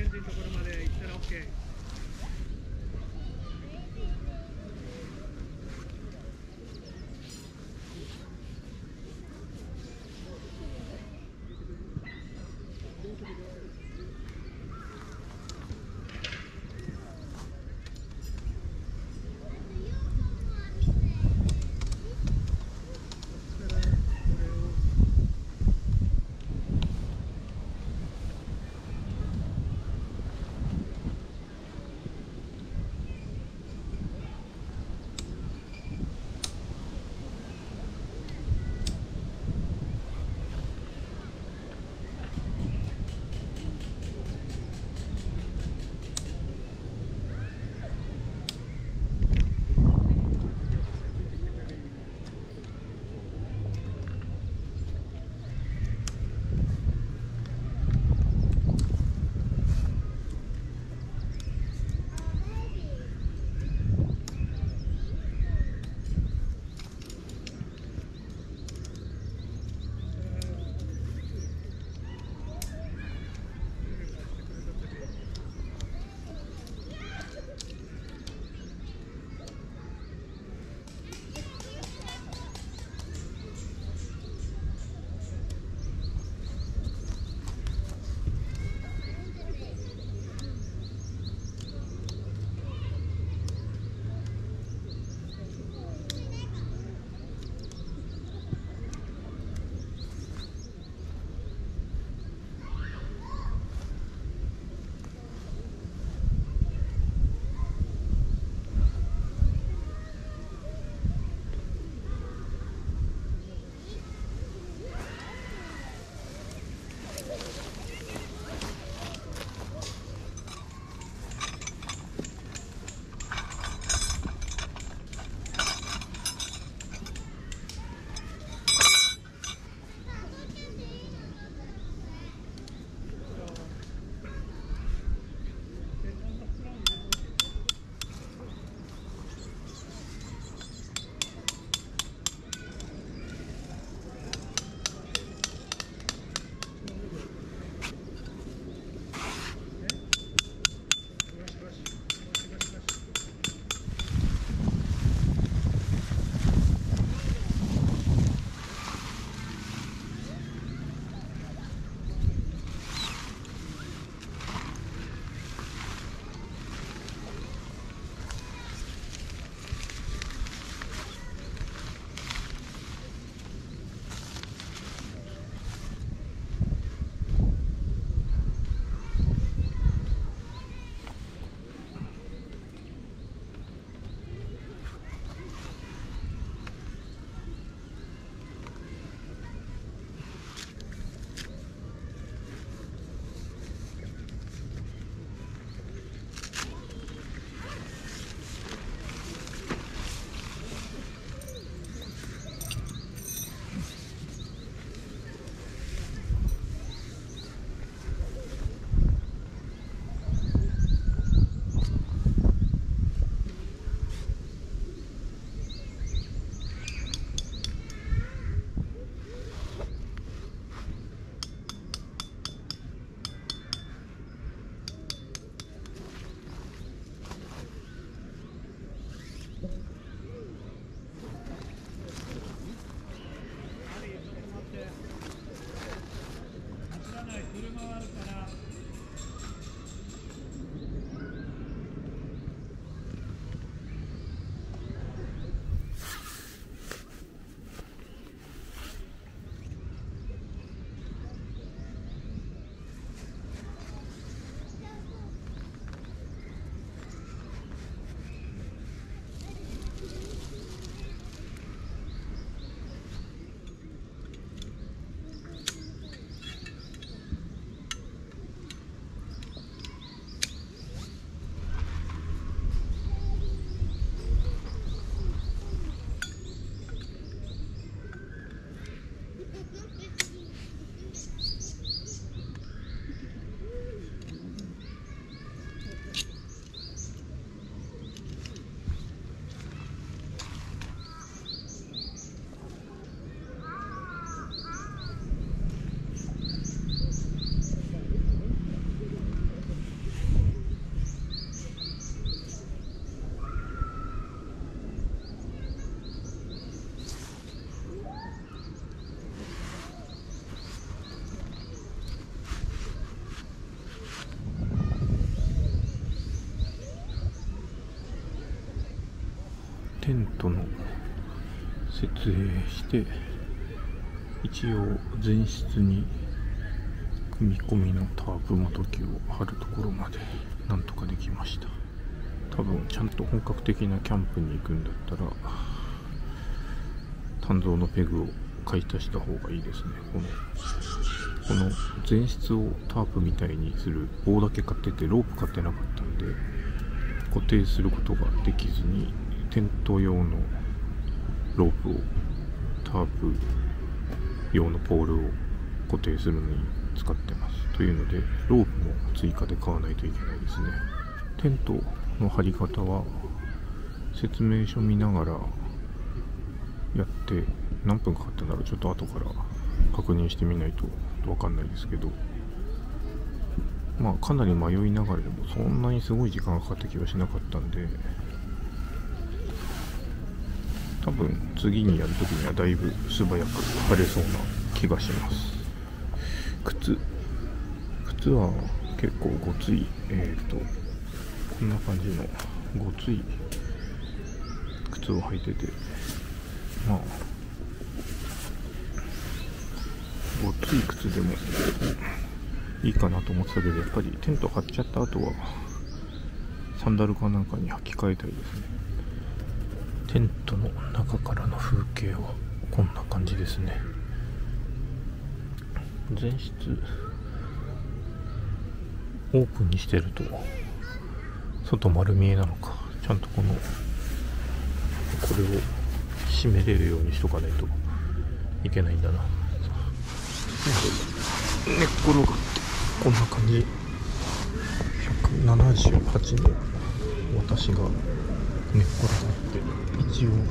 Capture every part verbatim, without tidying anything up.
時のところまで行ったら OK。 テントの設営して、一応前室に組み込みのタープもどきを張るところまでなんとかできました。多分ちゃんと本格的なキャンプに行くんだったら単造のペグを買い足した方がいいですね。このこの前室をタープみたいにする棒だけ買っててロープ買ってなかったんで固定することができずに、テント用のロープをタープ用のポールを固定するのに使ってます。というのでロープも追加で買わないといけないですね。テントの張り方は説明書見ながらやって、何分かかったんだろう、ちょっと後から確認してみないと分かんないですけど、まあかなり迷いながらでもそんなにすごい時間がかかった気はしなかったんで、多分次にやるときにはだいぶ素早く貼れそうな気がします。靴靴は結構ごつい、えーとこんな感じのごつい靴を履いてて、まあごつい靴でもいいかなと思ってたけど、やっぱりテント張っちゃった後はサンダルかなんかに履き替えたいですね。テントの中からの風景はこんな感じですね。前室オープンにしてると外丸見えなのか、ちゃんとこのこれを閉めれるようにしとかないといけないんだな。寝っ転がってこんな感じ。ひゃくななじゅうはちの私が寝っ転がって一応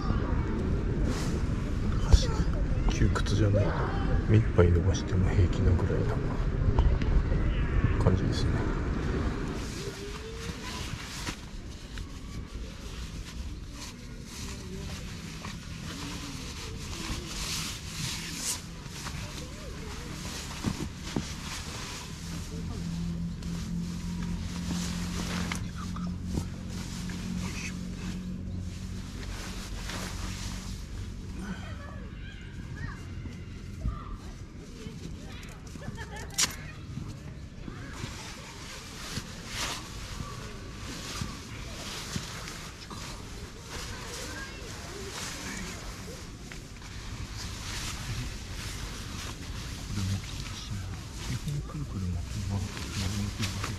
足窮屈じゃない目いっぱい伸ばしても平気なぐらいな感じですね。くるくる巻き回って丸めていく。